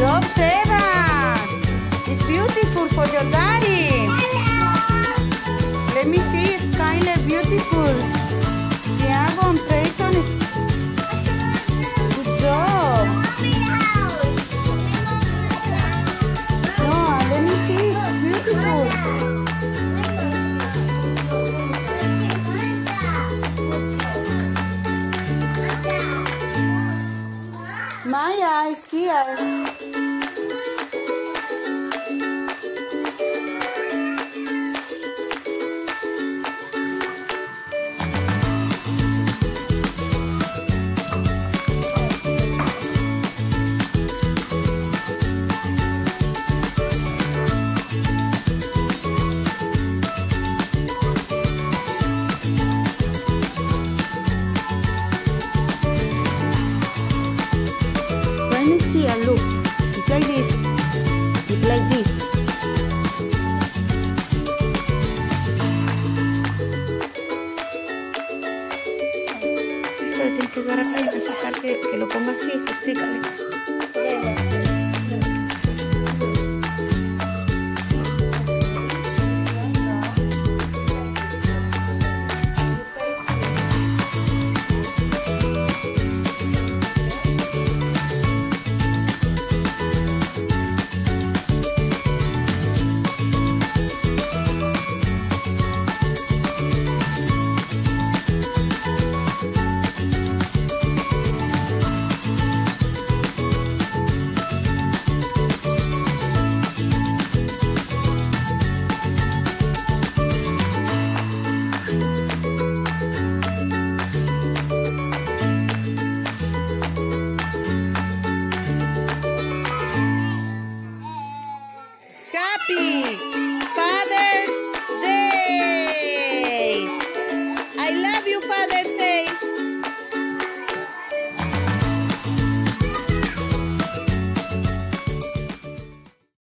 job, Seba. It's beautiful for your daddy. Let me see. It's kind of beautiful. Tiago and Peyton. Good job. No, let me see. It's beautiful. Maya is here. Here, look. It's like this. It's like this. Pero tienes que agarrar acá y sacar que lo ponga así. Explícale. Happy!